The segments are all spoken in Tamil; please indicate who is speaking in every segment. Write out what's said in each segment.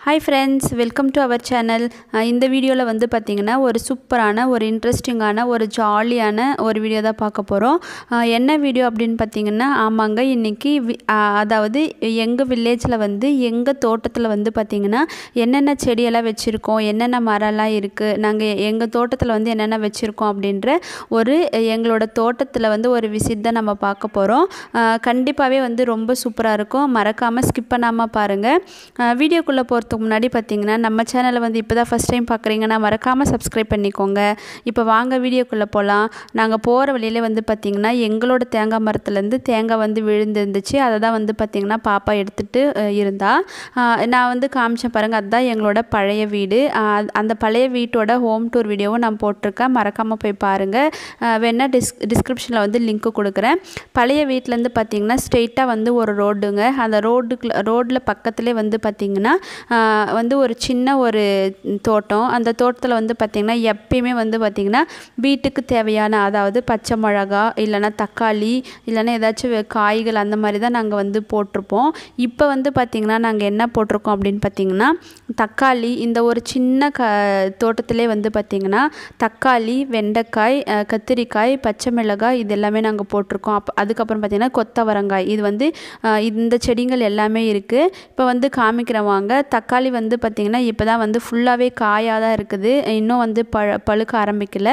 Speaker 1: Hi friends, welcome to our channel. இந்த வீடியோல வந்து பாத்தீங்கன்னா ஒரு சூப்பரான ஒரு இன்ட்ரஸ்டிங்கான ஒரு ஜாலியான ஒரு வீடியோ தான் பார்க்க போறோம். என்ன வீடியோ அப்படினு பாத்தீங்கன்னா ஆமாங்க இன்னைக்கு அதாவது எங்க வில்லேஜ்ல வந்து எங்க தோட்டத்துல வந்து பாத்தீங்கன்னா என்னென்ன செடி எல்லாம் வெச்சிருக்கோம், என்னென்ன மரம்லாம் இருக்கு, நாங்க எங்க தோட்டத்துல வந்து என்னென்ன வெச்சிருக்கோம் அப்படின்ற ஒரு எங்களோட தோட்டத்துல வந்து ஒரு விசிட் தான் நம்ம பார்க்க போறோம். கண்டிப்பாவே வந்து ரொம்ப சூப்பரா இருக்கும். மறக்காம ஸ்கிப் பண்ணாம பாருங்க. வீடியோக்குள்ள போறதுக்கு முன்னாடி பாத்தீங்கன்னா நம்ம சேனலை வந்து இப்போதான் ஃபர்ஸ்ட் டைம் பார்க்குறீங்கன்னா மறக்காம சப்ஸ்கிரைப் பண்ணிக்கோங்க. இப்போ வாங்க வீடியோக்குள்ள போலாம். நாங்க போற வழியில வந்து பாத்தீங்கன்னா எங்களோட தேங்காய் மரத்துல இருந்து தேங்காய் வந்து விழுந்திருந்துச்சு. அதை தான் வந்து பாத்தீங்கன்னா பாப்பா எடுத்துட்டு இருந்தா. நான் வந்து காமிச்சேன் பாருங்க, அதுதான் எங்களோட பழைய வீடு. அந்த பழைய வீட்டோட ஹோம் டூர் வீடியோவும் நான் போட்டிருக்கேன், மறக்காம போய் பாருங்க. வேணா டிஸ்கிரிப்ஷனில் வந்து லிங்க் கொடுக்குறேன். பழைய வீட்டிலேருந்து பார்த்தீங்கன்னா ஸ்ட்ரெயிட்டாக வந்து ஒரு ரோடுங்க. அந்த ரோட்டில் பக்கத்துலேயே வந்து பார்த்திங்கன்னா வந்து ஒரு சின்ன ஒரு தோட்டம். அந்த தோட்டத்தில் வந்து பார்த்திங்கன்னா எப்பயுமே வந்து பார்த்திங்கன்னா வீட்டுக்கு தேவையான, அதாவது பச்சை மிளகா இல்லைன்னா தக்காளி இல்லைன்னா ஏதாச்சும் காய்கள் அந்த மாதிரி தான் நாங்கள் வந்து போட்டிருப்போம். இப்போ வந்து பார்த்திங்கன்னா நாங்கள் என்ன போட்டிருக்கோம் அப்படின்னு பார்த்திங்கன்னா தக்காளி, இந்த ஒரு சின்ன தோட்டத்திலே வந்து பார்த்திங்கன்னா தக்காளி, வெண்டைக்காய், கத்திரிக்காய், பச்சை மிளகாய் இது எல்லாமே நாங்கள் போட்டிருக்கோம். அதுக்கப்புறம் பார்த்திங்கன்னா கொத்தவரங்காய், இது வந்து இந்த செடிகள் எல்லாமே இருக்குது. இப்போ வந்து காமிக்கிறவாங்க. தக்காளி வந்து பார்த்திங்கன்னா இப்போ தான் வந்து ஃபுல்லாகவே காயாக தான் இருக்குது, இன்னும் வந்து பழுக்க ஆரம்பிக்கலை.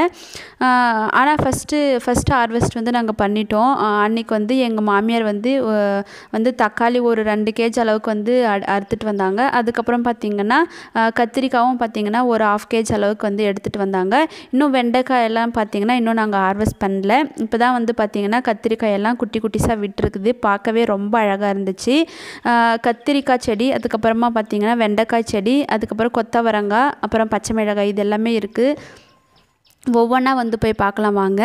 Speaker 1: ஆனால் ஃபஸ்ட்டு ஹார்வெஸ்ட் வந்து நாங்கள் பண்ணிட்டோம். அன்றைக்கி வந்து எங்கள் மாமியார் வந்து தக்காளி ஒரு 2 கேஜி அளவுக்கு வந்து அறுத்துட்டு வந்தாங்க. அதுக்கப்புறம் பார்த்திங்கன்னா கத்திரிக்காயும் பார்த்திங்கன்னா ஒரு 1/2 கேஜி அளவுக்கு வந்து எடுத்துகிட்டு வந்தாங்க. இன்னும் வெண்டைக்காய் எல்லாம் பார்த்திங்கன்னா இன்னும் நாங்கள் ஹார்வெஸ்ட் பண்ணல. இப்போ தான் வந்து பார்த்திங்கன்னா கத்திரிக்காய் எல்லாம் குட்டி குட்டிஸாக விட்டுருக்குது. பார்க்கவே ரொம்ப அழகாக இருந்துச்சு. கத்திரிக்காய் செடி, அதுக்கப்புறமா பார்த்திங்கன்னா வெண்டைக்காய் செடி, அதுக்கப்புறம் கொத்தவரங்காய், அப்புறம் பச்சை மிளகாய் இது எல்லாமே இருக்குது. ஒவ்வொன்றா வந்து போய் பார்க்கலாம் வாங்க.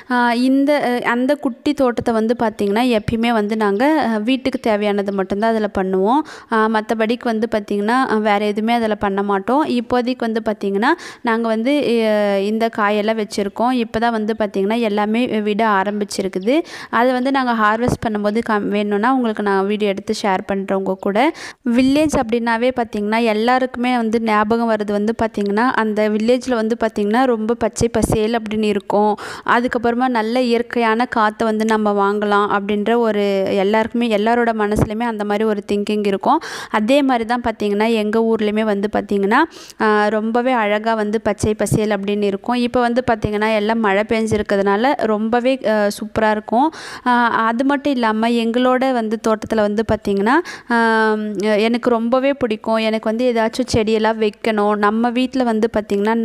Speaker 1: அந்த குட்டி தோட்டத்தை வந்து பார்த்திங்கன்னா எப்பயுமே வந்து நாங்கள் வீட்டுக்கு தேவையானது மட்டும்தான் அதில் பண்ணுவோம். மற்றபடிக்கு வந்து பார்த்திங்கன்னா வேறு எதுவுமே அதில் பண்ண மாட்டோம். இப்போதைக்கு வந்து பார்த்திங்கன்னா நாங்கள் வந்து இந்த காயெல்லாம் வச்சுருக்கோம். இப்போ தான் வந்து பார்த்திங்கன்னா எல்லாமே விட ஆரம்பிச்சிருக்குது. அதை வந்து நாங்கள் ஹார்வெஸ்ட் பண்ணும்போது வேணும்னா உங்களுக்கு நான் வீடியோ எடுத்து ஷேர் பண்ணுறேன் உங்கள் கூட. வில்லேஜ் அப்படின்னாவே பார்த்திங்கன்னா எல்லாருக்குமே வந்து ஞாபகம் வருது வந்து பார்த்திங்கன்னா அந்த வில்லேஜில் வந்து பார்த்திங்கன்னா ரொம்ப பச்சை பசேல் அப்படின்னு இருக்கும். அதுக்கப்புறமா நல்ல இயற்கையான காற்றை வந்து நம்ம வாங்கலாம் அப்படின்ற ஒரு எல்லாரோட மனசுலையுமே அந்த மாதிரி ஒரு திங்கிங் இருக்கும். அதே மாதிரி தான் பார்த்திங்கன்னா எங்கள் ஊர்லேயுமே வந்து பார்த்திங்கன்னா ரொம்பவே அழகாக வந்து பச்சை பசேல் அப்படின்னு இருக்கும். இப்போ வந்து பார்த்திங்கன்னா எல்லாம் மழை பெஞ்சிருக்கிறதுனால ரொம்பவே சூப்பராக இருக்கும். அது மட்டும் இல்லாமல் எங்களோட வந்து தோட்டத்தில் வந்து பார்த்திங்கன்னா எனக்கு ரொம்பவே பிடிக்கும். எனக்கு வந்து ஏதாச்சும் செடியெல்லாம் வைக்கணும். நம்ம வீட்டில் வந்து பார்த்திங்கன்னா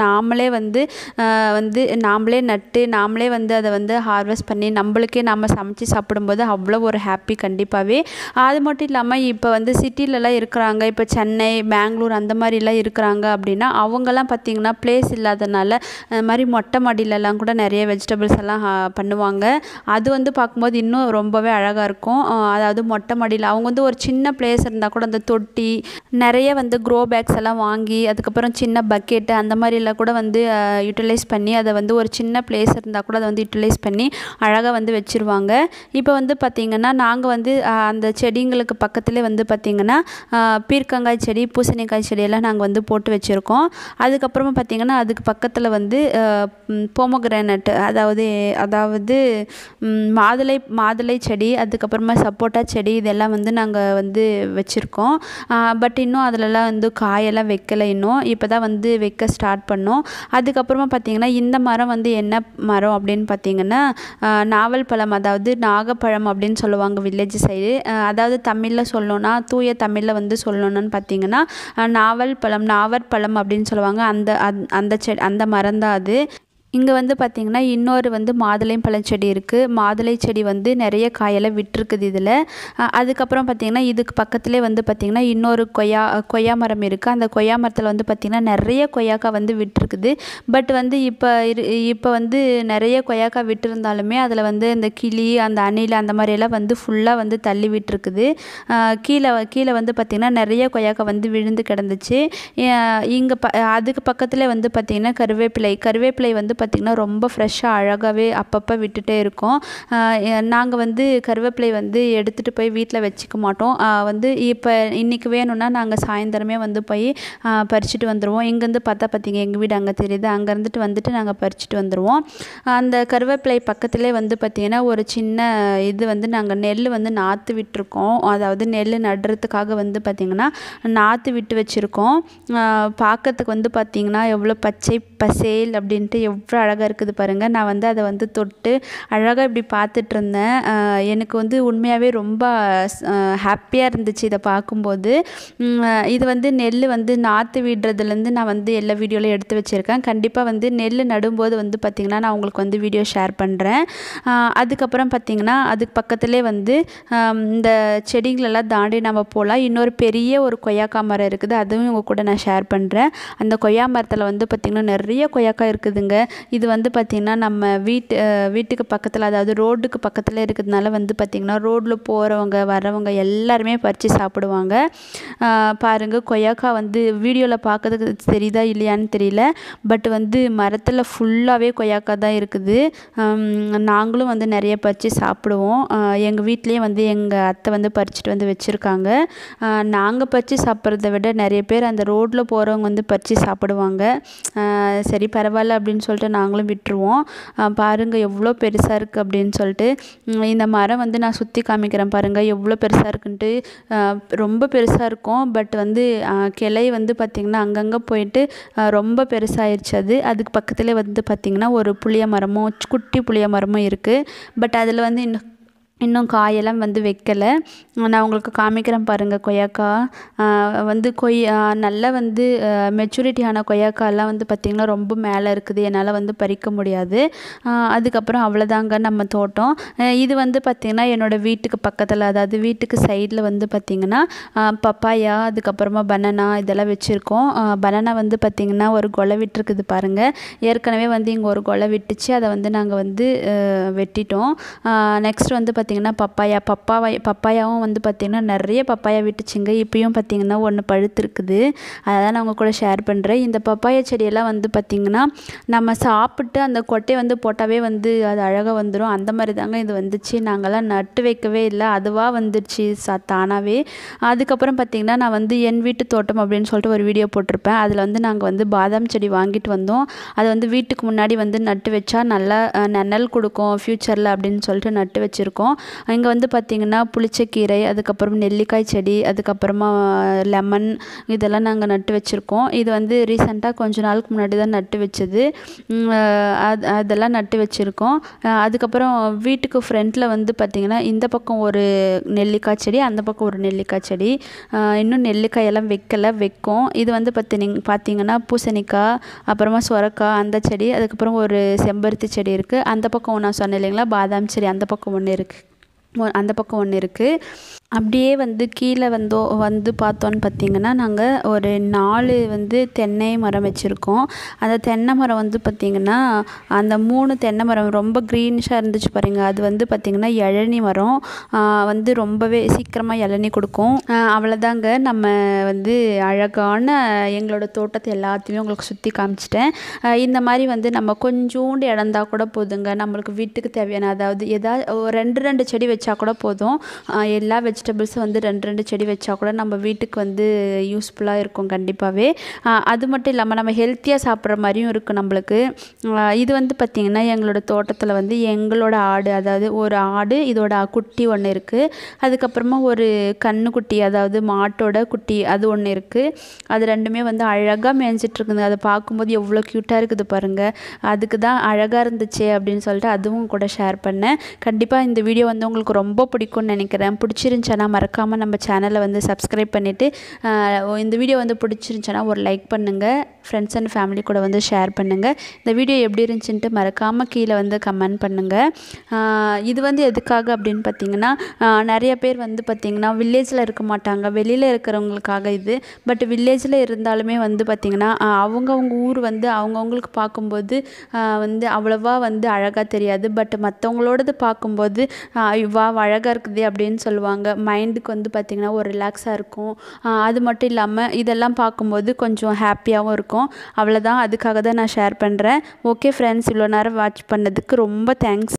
Speaker 1: நாமளே நட்டு நாமளே வந்து அதை வந்து ஹார்வெஸ்ட் பண்ணி நம்மளுக்கே நம்ம சமைச்சு சாப்பிடும்போது அவ்வளோ ஒரு ஹாப்பி கண்டிப்பாகவே. அது மட்டும் இல்லாமல் இப்போ வந்து சிட்டிலலாம் இருக்கிறாங்க, இப்போ சென்னை, பெங்களூர் அந்த மாதிரிலாம் இருக்கிறாங்க அப்படின்னா அவங்கெல்லாம் பார்த்திங்கன்னா பிளேஸ் இல்லாதனால இந்த மாதிரி மொட்டை மாடியிலலாம் கூட நிறைய வெஜிடபிள்ஸ் எல்லாம் பண்ணுவாங்க. அது வந்து பார்க்கும்போது இன்னும் ரொம்பவே அழகாக இருக்கும். அதாவது மொட்டை மாடியில் அவங்க வந்து ஒரு சின்ன பிளேஸ் இருந்தால் கூட அந்த தொட்டி நிறைய வந்து க்ரோ பேக்ஸ் எல்லாம் வாங்கி அதுக்கப்புறம் சின்ன பக்கெட்டு அந்த மாதிரிலாம் கூட வந்து யூட்டிலைஸ் பண்ணி அதை வந்து ஒரு சின்ன பிளேஸ் இருந்தால் கூட அதை வந்து யூட்டிலைஸ் பண்ணி அழகாக வந்து வச்சுருவாங்க. இப்போ வந்து பார்த்திங்கன்னா நாங்கள் வந்து அந்த செடிங்களுக்கு பக்கத்துலேயே வந்து பார்த்திங்கன்னா பீர்க்கங்காய் செடி, பூசணிக்காய் செடியெல்லாம் நாங்கள் வந்து போட்டு வச்சுருக்கோம். அதுக்கப்புறமா பார்த்திங்கன்னா அதுக்கு பக்கத்தில் வந்து போமோகிரானட், அதாவது மாதுளை செடி, அதுக்கப்புறமா சப்போட்டா செடி இதெல்லாம் வந்து நாங்கள் வந்து வச்சுருக்கோம். பட் இன்னும் அதிலலாம் வந்து காயெல்லாம் வைக்கலை. இன்னும் இப்போ தான் வந்து வைக்க ஸ்டார்ட் பண்ணோம். அதுக்கப்புறமா பார்த்திங்கன்னா இந்த மரம் வந்து என்ன மரம் அப்படின்னு பார்த்திங்கன்னா நாவல் பழம், அதாவது நாகப்பழம் அப்படின்னு சொல்லுவாங்க வில்லேஜ் சைடு. அதாவது தமிழில் சொல்லணும்னா, தூய தமிழில் வந்து சொல்லணும்னு பார்த்திங்கன்னா நாவற்பழம் அப்படின்னு சொல்லுவாங்க. அந்த மரம் தான் அது. இங்கே வந்து பார்த்திங்கன்னா இன்னொரு வந்து மாதுளை பழச்செடி இருக்குது. மாதுளை செடி வந்து நிறைய காயெல்லாம் விட்டுருக்குது இதில். அதுக்கப்புறம் பார்த்திங்கன்னா இதுக்கு பக்கத்துலேயே வந்து பார்த்திங்கன்னா இன்னொரு கொய்யா மரம் இருக்குது. அந்த கொய்யா மரத்தில் வந்து பார்த்திங்கன்னா நிறைய கொய்யாக்காய் வந்து விட்டுருக்குது. பட் வந்து இப்போ வந்து நிறைய கொய்யாக்காய் விட்டுருந்தாலுமே அதில் வந்து இந்த கிளி, அந்த அணில் அந்த மாதிரியெல்லாம் வந்து ஃபுல்லாக வந்து தள்ளி விட்டுருக்குது. கீழே வந்து பார்த்திங்கன்னா நிறைய கொய்யாக்காய் வந்து விழுந்து கிடந்துச்சு. அதுக்கு பக்கத்தில் வந்து பார்த்திங்கன்னா கருவேப்பிலை வந்து பார்த்திங்கன்னா ரொம்ப ஃப்ரெஷ்ஷாக அழகாகவே அப்பப்போ விட்டுட்டே இருக்கோம். நாங்கள் வந்து கருவேப்பிலை வந்து எடுத்துகிட்டு போய் வீட்டில் வச்சுக்க மாட்டோம். வந்து இப்போ இன்றைக்கி வேணும்னா நாங்கள் சாயந்தரமே வந்து போய் பறிச்சுட்டு வந்துடுவோம். இங்கேருந்து பார்த்தா பார்த்திங்க எங்கள் வீடு அங்கே தெரியுது, அங்கே இருந்துட்டு வந்துட்டு நாங்கள் பறிச்சுட்டு வந்துடுவோம். அந்த கருவேப்பிலை பக்கத்துலேயே வந்து பார்த்திங்கன்னா ஒரு சின்ன இது வந்து நாங்கள் நெல் வந்து நாற்று விட்டுருக்கோம். அதாவது நெல் நடுறதுக்காக வந்து பார்த்திங்கன்னா நாற்று விட்டு வச்சுருக்கோம். பார்க்கறதுக்கு வந்து பார்த்திங்கன்னா எவ்வளோ பச்சை பசேல் அப்படின்ட்டு எவ்வளோ அழகாக இருக்குது பாருங்கள். நான் வந்து அதை வந்து தொட்டு அழகாக இப்படி பார்த்துட்டு இருந்தேன். எனக்கு வந்து உண்மையாகவே ரொம்ப ஹாப்பியாக இருந்துச்சு இதை பார்க்கும்போது. இது வந்து நெல் வந்து நாற்று விடுறதுலேருந்து நான் வந்து எல்லா வீடியோலையும் எடுத்து வச்சுருக்கேன். கண்டிப்பாக வந்து நெல் நடும்போது வந்து பார்த்திங்கன்னா நான் உங்களுக்கு வந்து வீடியோ ஷேர் பண்ணுறேன். அதுக்கப்புறம் பார்த்திங்கன்னா அதுக்கு பக்கத்துலேயே வந்து இந்த செடிகளெல்லாம் தாண்டி நம்ம போகலாம். இன்னொரு பெரிய ஒரு கொய்யாக்காய் மரம் இருக்குது, அதுவும் உங்கள் கூட நான் ஷேர் பண்ணுறேன். அந்த கொய்யா மரத்தில் வந்து பார்த்திங்கன்னா நிறைய கொய்யாக்காய் இருக்குதுங்க. இது வந்து பார்த்திங்கன்னா நம்ம வீட்டுக்கு பக்கத்தில், அதாவது ரோடுக்கு பக்கத்தில் இருக்கிறதுனால வந்து பார்த்திங்கன்னா ரோட்டில் போகிறவங்க வரவங்க எல்லாருமே பறித்து சாப்பிடுவாங்க. பாருங்கள், கொய்யாக்காய் வந்து வீடியோவில் பார்க்கறதுக்கு தெரியுதா இல்லையான்னு தெரியல, பட் வந்து மரத்தில் ஃபுல்லாகவே கொய்யாக்காய் தான் இருக்குது. நாங்களும் வந்து நிறைய பறித்து சாப்பிடுவோம். எங்கள் வீட்லேயே வந்து எங்கள் அத்தை வந்து பறிச்சுட்டு வந்து வச்சுருக்காங்க. நாங்கள் பறித்து சாப்பிட்றத விட நிறைய பேர் அந்த ரோட்டில் போகிறவங்க வந்து பறித்து சாப்பிடுவாங்க. சரி பரவாயில்ல அப்படின்னு சொல்லிட்டு நாங்களும் விட்டுருவோம். பாருங்கள் எவ்வளோ பெருசாக இருக்குது அப்படின்னு சொல்லிட்டு. இந்த மரம் வந்து நான் சுற்றி காமிக்கிறேன் பாருங்கள் எவ்வளோ பெருசாக இருக்குன்ட்டு. ரொம்ப பெருசாக இருக்கும், பட் வந்து கிளை வந்து பார்த்திங்கன்னா அங்கங்கே போயிட்டு ரொம்ப பெருசாகிடுச்சு. அதுக்கு பக்கத்துலேயே வந்து பார்த்திங்கன்னா ஒரு புளிய மரமும் குட்டி புளிய மரமும் இருக்குது. பட் அதில் வந்து இன்னும் காயெல்லாம் வந்து வைக்கலை. நான் உங்களுக்கு காமிக்கிறேன் பாருங்கள். கொய்யாக்காய் வந்து நல்லா வந்து மெச்சூரிட்டியான கொய்யாக்காயெல்லாம் வந்து பார்த்திங்கன்னா ரொம்ப மேலே இருக்குது, என்னால் வந்து பறிக்க முடியாது. அதுக்கப்புறம் அவ்வளோதாங்க நம்ம தோட்டம். இது வந்து பார்த்திங்கன்னா என்னோடய வீட்டுக்கு பக்கத்தில், அதாவது வீட்டுக்கு சைடில் வந்து பார்த்திங்கன்னா பப்பாயா, அதுக்கப்புறமா பனானா இதெல்லாம் வச்சுருக்கோம். பனானா வந்து பார்த்திங்கன்னா ஒரு கொலை விட்டுருக்குது பாருங்கள். ஏற்கனவே வந்து இங்கே ஒரு கொலை விட்டுச்சு, அதை வந்து நாங்கள் வந்து வெட்டிட்டோம். நெக்ஸ்ட் வந்து பார்த்திங்கன்னா பப்பாயாவும் வந்து பார்த்திங்கன்னா நிறைய பப்பாயா விட்டுச்சுங்க. இப்பயும் பார்த்திங்கன்னா ஒன்று பழுத்துருக்குது, அதான் நான் உங்கள் கூட ஷேர் பண்ணுறேன். இந்த பப்பாயா செடியெல்லாம் வந்து பார்த்திங்கன்னா நம்ம சாப்பிட்டு அந்த கொட்டையை வந்து போட்டாவே வந்து அது அழகாக வந்துடும். அந்த மாதிரி தாங்க இது வந்துச்சு. நாங்கள்லாம் நட்டு வைக்கவே இல்லை, அதுவாக வந்துடுச்சு தானாகவே. அதுக்கப்புறம் பார்த்திங்கன்னா நான் வந்து என் வீட்டு தோட்டம் அப்படின்னு சொல்லிட்டு ஒரு வீடியோ போட்டிருப்பேன். அதில் வந்து நாங்கள் வந்து பாதாம் செடி வாங்கிட்டு வந்தோம். அதை வந்து வீட்டுக்கு முன்னாடி வந்து நட்டு வச்சா நல்லா நிழல் கொடுக்கும் ஃப்யூச்சரில் அப்படின்னு சொல்லிட்டு நட்டு வச்சுருக்கோம். இங்கே வந்து பார்த்திங்கன்னா புளிச்சக்கீரை, அதுக்கப்புறம் நெல்லிக்காய் செடி, அதுக்கப்புறமா லெமன் இதெல்லாம் நாங்கள் நட்டு வச்சுருக்கோம். இது வந்து ரீசெண்டாக கொஞ்ச நாளுக்கு முன்னாடி தான் நட்டு வச்சது. அதெல்லாம் நட்டு வச்சுருக்கோம். அதுக்கப்புறம் வீட்டுக்கு ஃப்ரண்ட்டில் வந்து பார்த்திங்கன்னா இந்த பக்கம் ஒரு நெல்லிக்காய் செடி, அந்த பக்கம் ஒரு நெல்லிக்காய் செடி. இன்னும் நெல்லிக்காயெல்லாம் வைக்கும். இது வந்து பார்த்திங்கன்னா பூசணிக்காய், அப்புறமா சுரக்காய் அந்த செடி, அதுக்கப்புறம் ஒரு செம்பருத்தி செடி இருக்குது. அந்த பக்கம் நான் சொன்னேன் இல்லைங்களா பாதாம் செடி, அந்த பக்கம் ஒன்று இருக்குது. அப்படியே வந்து கீழே வந்து பார்த்தோன்னு பார்த்திங்கன்னா நாங்கள் ஒரு 4 வந்து தென்னை மரம் வச்சுருக்கோம். அந்த தென்னை மரம் வந்து பார்த்திங்கன்னா அந்த 3 தென்னை மரம் ரொம்ப க்ரீனிஷாக இருந்துச்சு பாருங்கள். அது வந்து பார்த்திங்கன்னா இளநி மரம், வந்து ரொம்பவே சீக்கிரமாக இளநி கொடுக்கும். அவ்வளோதாங்க, நம்ம வந்து அழகான எங்களோட தோட்டத்தை எல்லாத்தையுமே உங்களுக்கு சுற்றி காமிச்சிட்டேன். இந்த மாதிரி வந்து நம்ம கொஞ்சோண்டு இடந்தா கூட போதுங்க, நம்மளுக்கு வீட்டுக்கு தேவையான, அதாவது ஏதாவது 2 செடி வச்சா கூட போதும். எல்லா வெஜிடபிள்ஸை வந்து 2 செடி வச்சா கூட நம்ம வீட்டுக்கு வந்து யூஸ்ஃபுல்லாக இருக்கும் கண்டிப்பாகவே. அது மட்டும் இல்லாமல் நம்ம ஹெல்த்தியாக சாப்பிட்ற மாதிரியும் இருக்குது நம்மளுக்கு. இது வந்து பார்த்திங்கன்னா எங்களோட தோட்டத்தில் வந்து எங்களோட ஆடு, அதாவது ஒரு ஆடு, இதோட குட்டி ஒன்று இருக்குது. அதுக்கப்புறமா ஒரு கன்றுக்குட்டி, அதாவது மாட்டோட குட்டி, அது ஒன்று இருக்குது. அது ரெண்டுமே வந்து அழகாக மேய்ஞ்சிட்ருக்குது. அதை பார்க்கும்போது எவ்வளோ க்யூட்டாக இருக்குது பாருங்கள். அதுக்கு தான் அழகாக இருந்துச்சு அப்படின்னு சொல்லிட்டு அதுவும் கூட ஷேர் பண்ணேன். கண்டிப்பாக இந்த வீடியோ வந்து உங்களுக்கு ரொம்ப பிடிக்கும்னு நினைக்கிறேன். பிடிச்சிருந்துச்சுன்னா மறக்காமல் நம்ம சேனலை வந்து சப்ஸ்கிரைப் பண்ணிவிட்டு, இந்த வீடியோ வந்து பிடிச்சிருந்துச்சுன்னா ஒரு லைக் பண்ணுங்கள், ஃப்ரெண்ட்ஸ் அண்ட் ஃபேமிலி கூட வந்து ஷேர் பண்ணுங்கள். இந்த வீடியோ எப்படி இருந்துச்சுன்ட்டு மறக்காமல் கீழே வந்து கமெண்ட் பண்ணுங்கள். இது வந்து எதுக்காக அப்படின்னு பார்த்திங்கன்னா நிறைய பேர் வந்து பார்த்திங்கன்னா வில்லேஜில் இருக்க மாட்டாங்க, வெளியில் இருக்கிறவங்களுக்காக இது. பட் வில்லேஜில் இருந்தாலுமே வந்து பார்த்திங்கன்னா அவங்கவுங்க ஊர் வந்து அவங்கவுங்களுக்கு பார்க்கும்போது வந்து அவ்வளோவா வந்து அழகாக தெரியாது. பட் மற்றவங்களோடது பார்க்கும்போது இவ்வா அழகாக இருக்குது அப்படின்னு சொல்லுவாங்க. மைண்டுக்கு வந்து பார்த்திங்கன்னா ஒரு ரிலாக்ஸாக இருக்கும். அது மட்டும் இல்லாமல் இதெல்லாம் பார்க்கும்போது கொஞ்சம் ஹாப்பியாகவும் இருக்கும். அவ்வளோதான், அதுக்காக தான் நான் ஷேர் பண்ணுறேன். ஓகே ஃப்ரெண்ட்ஸ், இவ்வளோ நேரம் வாட்ச் பண்ணதுக்கு ரொம்ப தேங்க்ஸ்.